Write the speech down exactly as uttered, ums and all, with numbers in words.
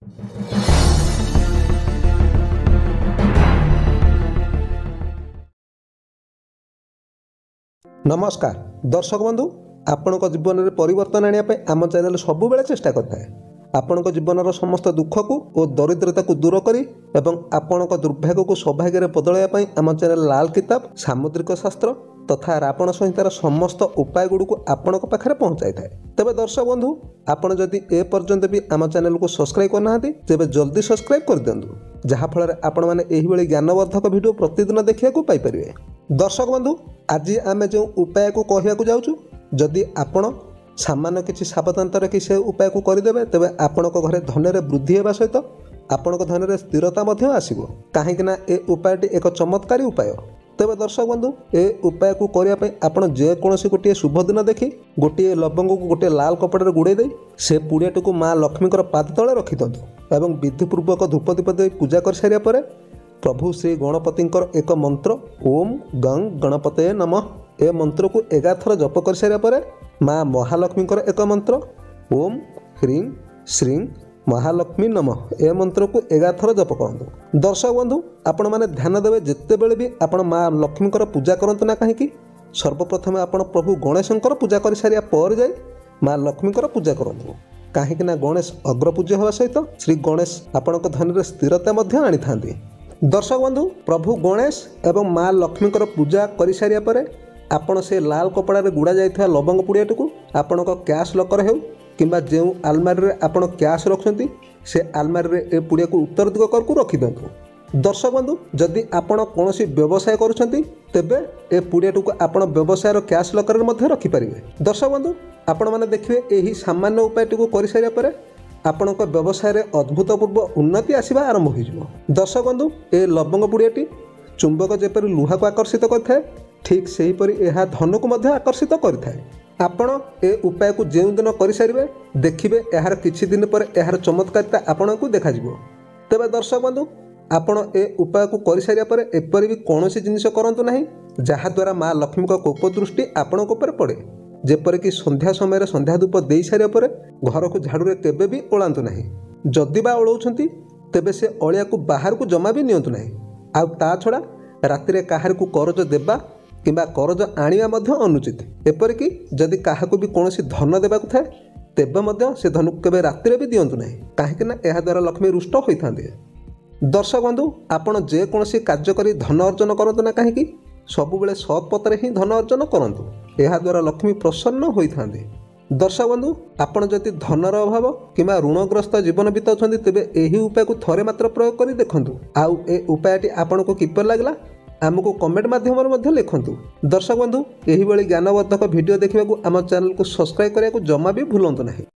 नमस्कार दर्शक बंधु, आपण जीवन में परिवर्तन आने आम चैनल सब बेले चेष्टा करता है आपण जीवन समस्त दुख को और दरिद्रता को दूर करी एवं आपण दुर्भाग्य को सौभाग्य बदलवाई आम चैनल लाल किताब सामुद्रिक शास्त्र तथा रावण संहितार समस्त उपाय गुड़ आपण पाखे पहुंचाई थाए। तेज दर्शक बंधु, आपण जदि ए पर्यंत भी आम चैनल को सब्सक्राइब करना तेज जल्दी सब्सक्राइब कर दिंतु, जहाँफल आपण मैंने ज्ञानवर्धक वीडियो प्रतिदिन देखा पाइपर। दर्शक बंधु, आज आम जो उपाय को कहवाक जाऊँ, जदि आपण सामान्य किसी सावधानता रखी से उपाय को करदे तेज आपण घरे धन वृद्धि होगा सहित आपण धन स्थिरता आसो। कहीं ए उपायटी एक चमत्कारी उपाय। तेज दर्शक बंधु, ए उपाय को करने आप जेकोसी गोटे शुभ दिन देखी गोटे लवंग को गोटे लाल कपड़े गुड़े दे से पुड़ियाटी को माँ लक्ष्मी पाद तले रखी दिंतु एवं विधिपूर्वक धूप दीप दे पूजा कर सारिया पर प्रभु श्री गणपति एक मंत्र ओम गंग गणपते नमः ए मंत्र को एगार थर जप कर सारिया पर माँ महालक्ष्मी एक मंत्र ओम ह्रीं श्रीं महालक्ष्मी नमः ए मंत्र को एगार थर जप करूँ। दर्शक बंधु, आपण मैंने ध्यान देवे जितेबले भी आपण माँ लक्ष्मी पूजा करंतु ना कहीं सर्वप्रथम आपण प्रभु गणेश पूजा कर सारिया पर जाए माँ लक्ष्मी पूजा करूँ। कहीं गणेश अग्रपूज्य होगा सहित श्री गणेश आपण धन स्थिरता आनी था। दर्शक बंधु, प्रभु गणेश एवं माँ लक्ष्मी पूजा कर सारिया पर आपण से लाल कपड़ा गुड़ा जाइथिबा लवंग पुड़ियाटी को आपण कैश लकर हो किंबा जो आलमारी रे आपण कैश रखुंती से आलमारी रे ए पुड़िया को उत्तर दिग कर रखी दिंतु। दर्शक बंधु, जदि आपण कौन व्यवसाय करुछंती तेबे ए पुड़ियाटी को आपण व्यवसाय कैश लकर मध्ये रखी परिबे। दर्शक बंधु, आपण माने देखिबे एही सामान्य उपायटी को करि सारिया पर आपण व्यवसाय रे अद्भुतपूर्व उन्नति आसीबा आरंभ हो जिवो। दर्शक बंधु, ए लवंग पुड़ियाटी चुंबक जेपरि लुहा को आकर्षित करथाय ठीक सेहीपरि यह धन को मध्य आकर्षित करिथाय। आपण ए उपाय को जो दिन कर सारे देखिए यार किछि दिन पर यार चमत्कारिता आपण को देखा जिवो। तेबे दर्शक बंधु, आपण ए उपाय को कर सारिया पर एपरि भी कौनसी जिनिस करंतु नाही जहा द्वारा माँ लक्ष्मी का कोप दृष्टि आपण उपर पड़े। जेपरिक संध्या समय संध्या धूप दे सारिया पर घर को झाड़ू केबे भी ओलांतु नाही। जदि बा ओलाउछंती तेबे से अलिया को बाहर को जमा भी नियंतु नाही। आ ता छड़ा राति काहार को करज देबा किंबा करज आनिया मध्य अनुचित। एपरिक जदि काहाकु भी कौनसी धन देबाकु थाए तेबे मध्य से धन केबे राति भी दियंतु नाही, काहेकि ना एहा द्वारा लक्ष्मी रुष्ट होइथांते। दर्शक बंधु, आपण जे कोनसी कार्य करी धन अर्जन करंतु ना काहेकि सबुबेले सत् पथरे ही धन अर्जन करंतु, एहा द्वारा लक्ष्मी प्रसन्न होइथांते। दर्शक बंधु, आपण जदि धनर अभाव किंबा ऋणग्रस्त जीवन बिताउछंती तेबे एही उपाय को थरे मात्र प्रयोग करी देखंतु। आउ ए उपायटी आपण को किपर लागला आमको कमेंट माध्यम लिखंतु। दर्शक बंधु, यही भली ज्ञानवर्धक वीडियो देखा आम चैनल को सब्सक्राइब करने को जमा भी भूलु नहीं।